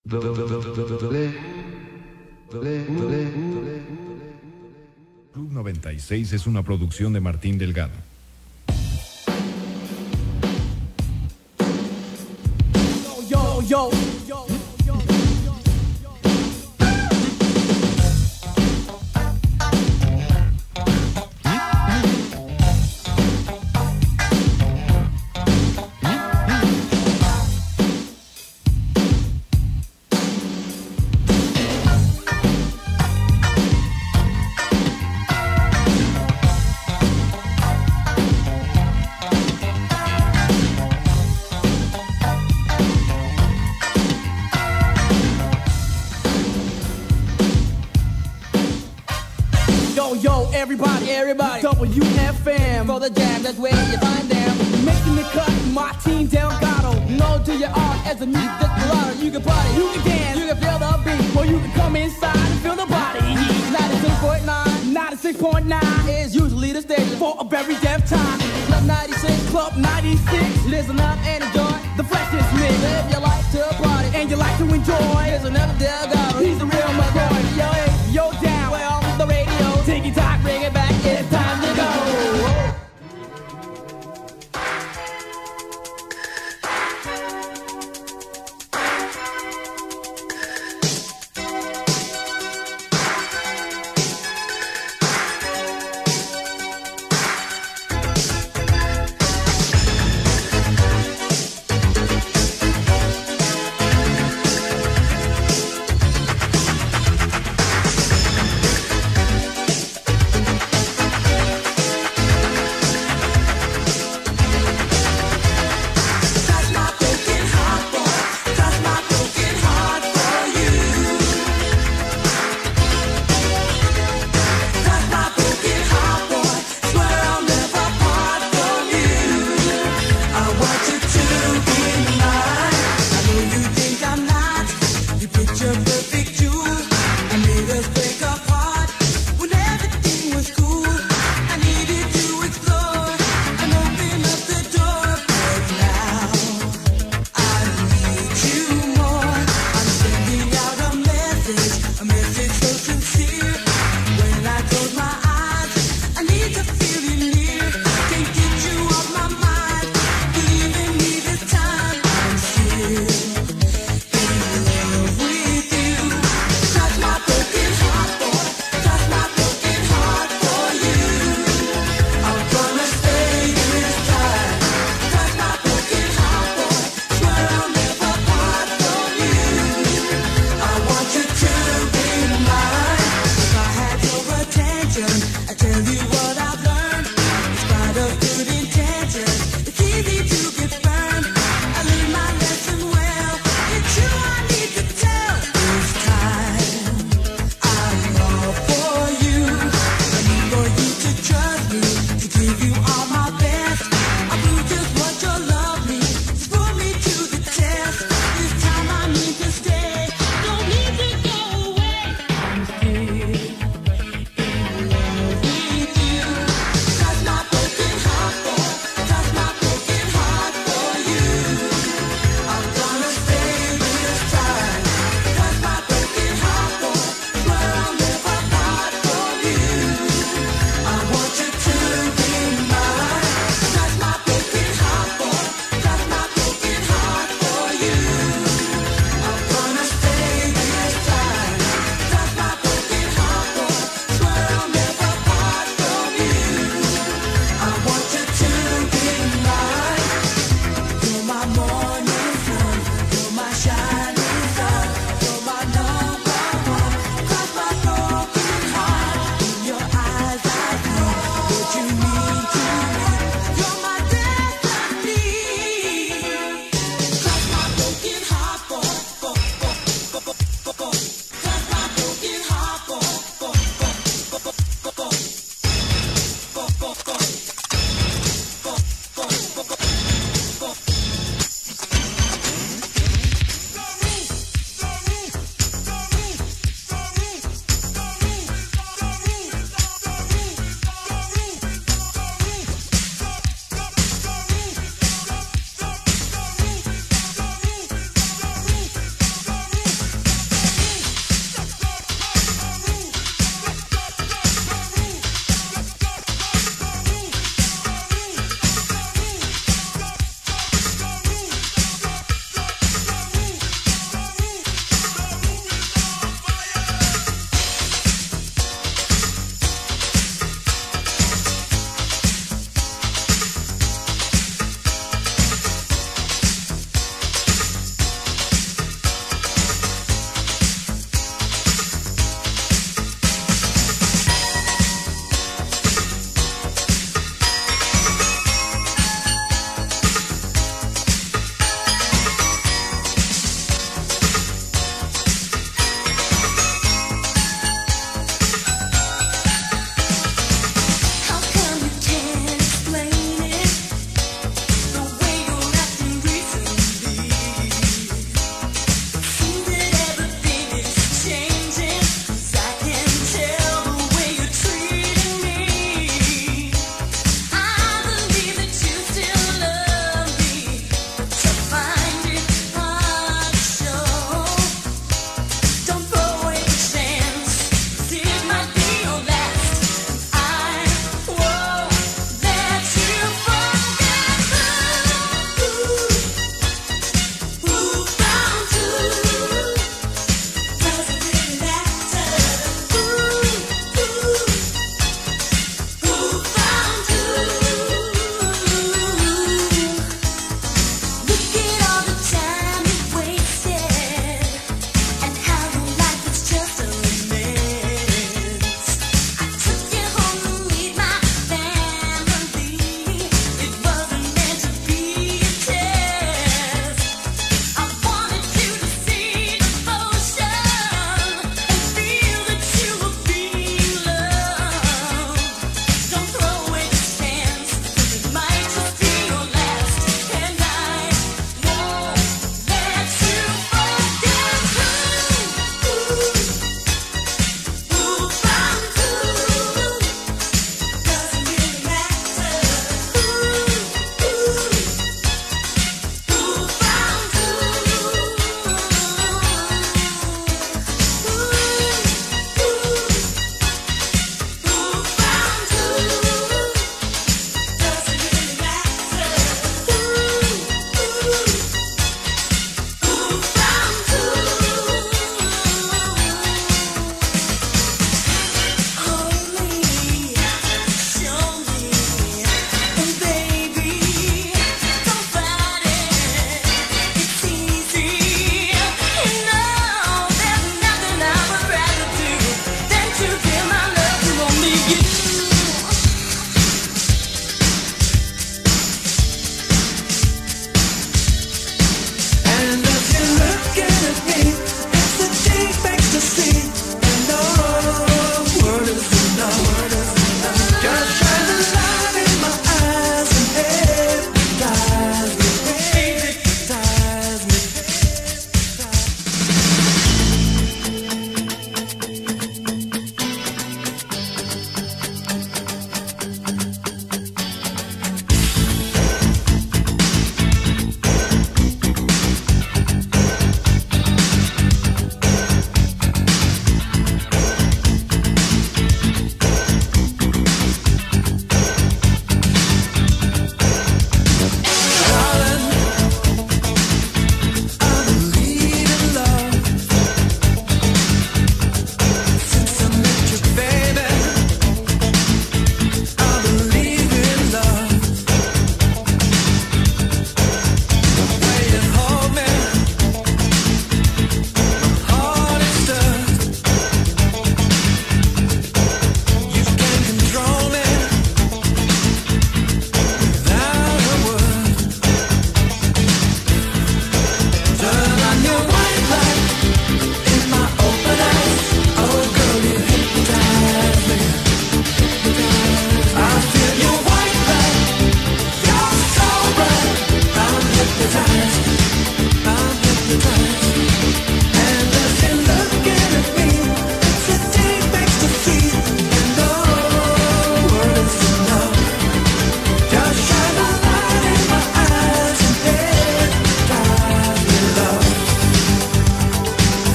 Club 96 es una producción de Martín Delgado. Yo, yo, yo. Everybody, WFM for the jam, that's where you find them. Making the cut, Martin Delgado. No to your art as a music desperado. You can party, you can dance, you can feel the beat, or you can come inside and feel the body. 96.9, 96.9 is usually the station for a very deaf time. Club 96, Club 96. Listen up and enjoy the freshest mix. If you like to party and you like to enjoy, here's another Delgado. He's the real McCoy. Yo, hey, yo, down. We're on the radio. Tiki Talk, bring it back. It's time to go.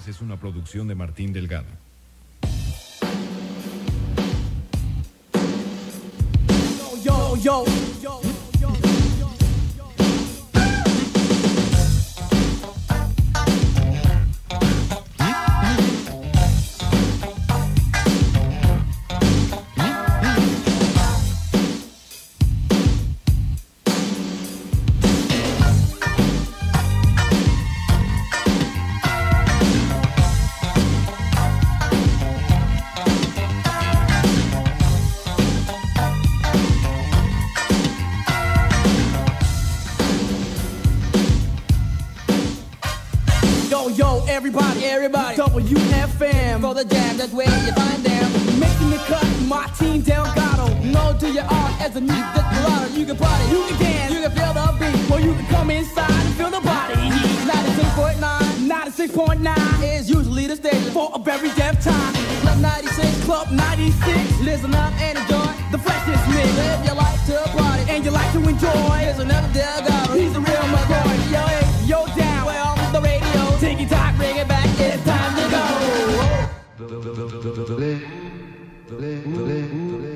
16 es una producción de Martín Delgado. Yo, yo, yo. Yo, everybody, WFM for the jam, that's where you find them. Making the cut, Martin Delgado. No to your art as a music gelato. You can party, you can dance, you can feel the beat, or you can come inside and feel the body heat. 96.9 is usually the station for a very damn time. Club 96, Club 96. Listen up and enjoy the freshest mix. If you like to party and you like to enjoy, here's another Delgado. He's a real McCoy. Yo, hey, yo, down. Well, the radio. Tiki talk, bring it back. It's time to go.